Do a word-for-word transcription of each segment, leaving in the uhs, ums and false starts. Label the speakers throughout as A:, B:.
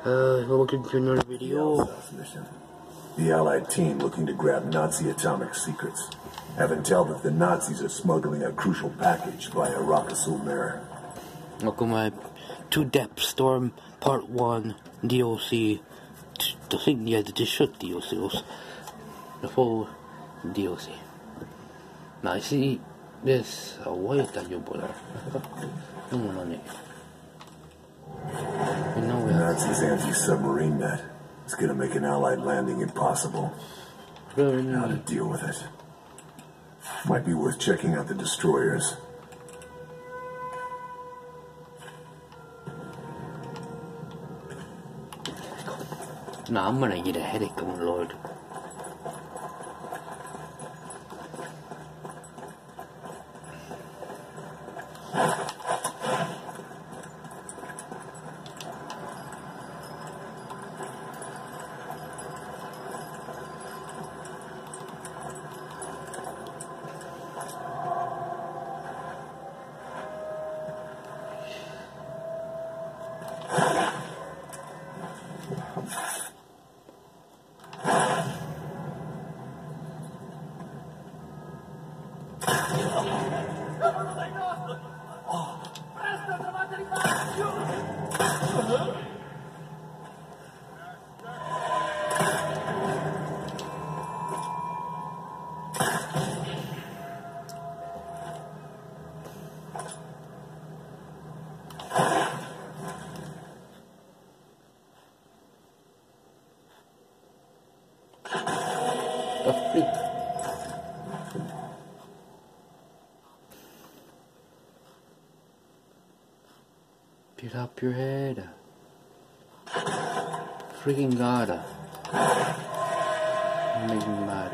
A: Uh, welcome to another video.
B: The Allied team looking to grab Nazi atomic secrets have intel that the Nazis are smuggling a crucial package via Rakasul Mare.
A: Welcome to Depth Storm Part one D L C. I think, yeah, the short D L C was the full D L C. Now, I see this. Oh, why is that your boy? Come on, it. You know we have
B: Nazis' anti-submarine net is going to make an Allied landing impossible.
A: really.
B: How to deal with it? Might be worth checking out the destroyers.
A: No, I'm gonna get a headache, oh lord. Get up your head. Freaking God. Make me mad.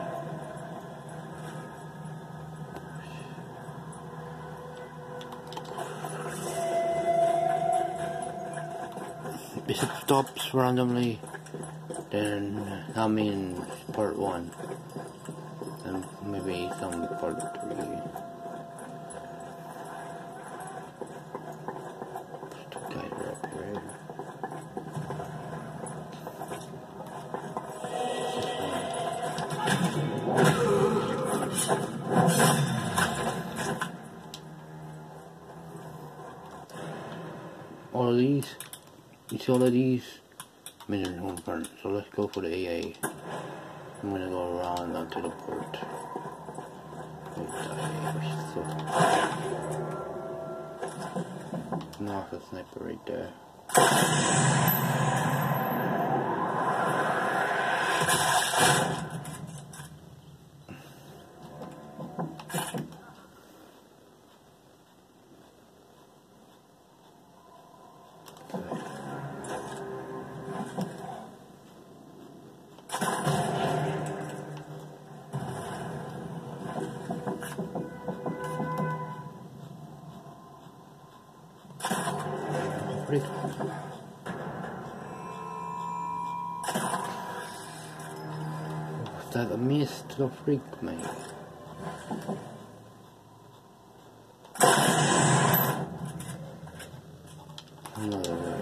A: If it stops randomly, then I mean part one. And maybe some part three. All of these, each all of these, minimum home front. So let's go for the A A. I'm gonna go around onto the port. Knock a sniper right there. Was that a mist to freak me? Another way.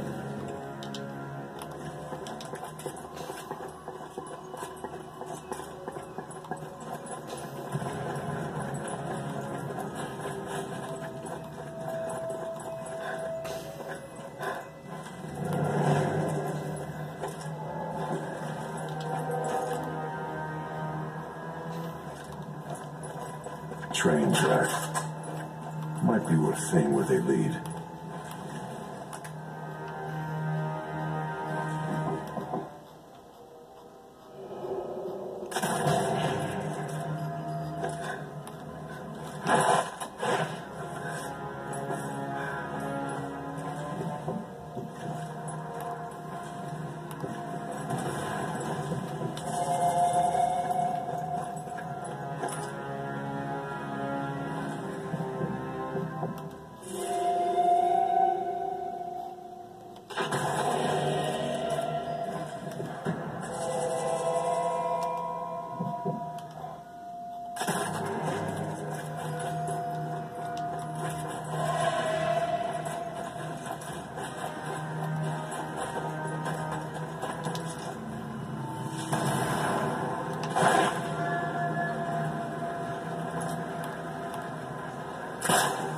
B: Train track. Might be worth seeing where they lead. Ugh.